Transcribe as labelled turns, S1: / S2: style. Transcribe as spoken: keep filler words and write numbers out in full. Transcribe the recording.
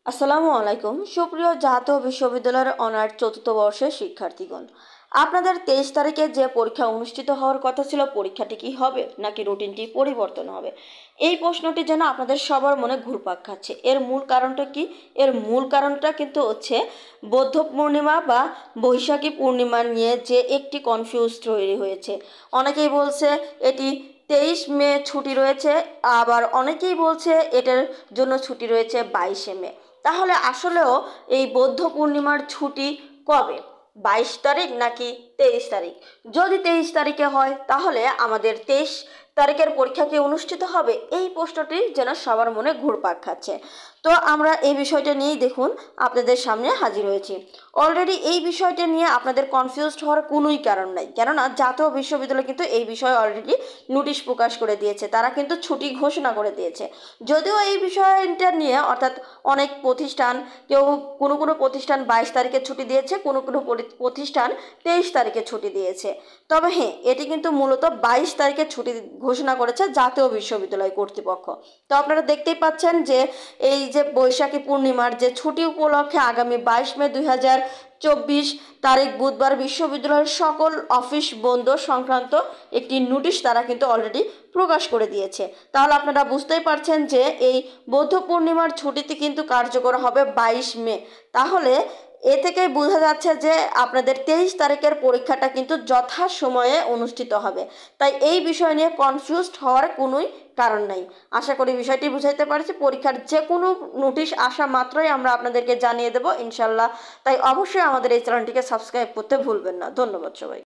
S1: আসসালামু আলাইকুম সুপ্রিয় জাতীয় বিশ্ববিদ্যালয়ের অনার্স চতুর্থ বর্ষের শিক্ষার্থীগণ, আপনাদের তেইশ তারিখে যে পরীক্ষা অনুষ্ঠিত হওয়ার কথা ছিল, পরীক্ষাটি কি হবে নাকি রুটিনটি পরিবর্তন হবে? এই প্রশ্নটি যেন আপনাদের সবার মনে ঘুরপাক খাচ্ছে। এর মূল কারণটা কি? এর মূল কারণটা কিন্তু হচ্ছে বৌদ্ধ পূর্ণিমা বা বৈশাখী পূর্ণিমা নিয়ে যে একটি কনফিউজ তৈরি হয়েছে। অনেকেই বলছে এটি তেইশ মে ছুটি রয়েছে, আবার অনেকেই বলছে এটার জন্য ছুটি রয়েছে বাইশে মে। তাহলে আসলেও এই বৌদ্ধ পূর্ণিমার ছুটি কবে? বাইশ তারিখ নাকি তেইশ তারিখ? যদি তেইশ তারিখে হয় তাহলে আমাদের তেইশ তারিখের পরীক্ষা কি অনুষ্ঠিত হবে? এই প্রশ্নটি যেন সবার মনে ঘুরপাক খাচ্ছে। তো আমরা এই বিষয়টা নিয়েই দেখুন আপনাদের সামনে হাজির হয়েছি। অলরেডি এই বিষয়টা নিয়ে আপনাদের কনফিউজড হওয়ার কোনোই কারণ নাই, কেননা জাতীয় বিশ্ববিদ্যালয় কিন্তু এই বিষয়ে অলরেডি নোটিশ প্রকাশ করে দিয়েছে, তারা কিন্তু ছুটি ঘোষণা করে দিয়েছে। যদিও এই বিষয়টা নিয়ে অর্থাৎ অনেক প্রতিষ্ঠান, কেউ কোনো কোনো প্রতিষ্ঠান বাইশ তারিখে ছুটি দিয়েছে, কোনো কোনো প্রতিষ্ঠান তেইশ তারিখে ছুটি দিয়েছে। তবে হ্যাঁ, এটি কিন্তু মূলত বাইশ তারিখে ছুটি ঘোষণা করেছে জাতীয় বিশ্ববিদ্যালয় কর্তৃপক্ষ। তো আপনারা দেখতেই পাচ্ছেন যে এই যে বৈশাখী পূর্ণিমার যে ছুটি উপলক্ষে আগামী বাইশ মে দুই হাজার চব্বিশ তারিখ বুধবার বিশ্ববিদ্যালয়ের সকল অফিস বন্ধ সংক্রান্ত একটি নোটিশ তারা কিন্তু অলরেডি প্রকাশ করে দিয়েছে। তাহলে আপনারা বুঝতেই পারছেন যে এই বৌদ্ধ পূর্ণিমার ছুটিতে কিন্তু কার্যকর হবে বাইশ মে। তাহলে এ থেকেই বোঝা যাচ্ছে যে আপনাদের তেইশ তারিখের পরীক্ষাটা কিন্তু যথাসময়ে অনুষ্ঠিত হবে। তাই এই বিষয় নিয়ে কনফিউজড হওয়ার কোনোই কারণ নাই। আশা করি বিষয়টি বুঝাইতে পারছি। পরীক্ষার যে কোনো নোটিশ আসা মাত্রই আমরা আপনাদেরকে জানিয়ে দেব ইনশাল্লাহ। তাই অবশ্যই আমাদের এই চ্যানেলটিকে সাবস্ক্রাইব করতে ভুলবেন না। ধন্যবাদ সবাই।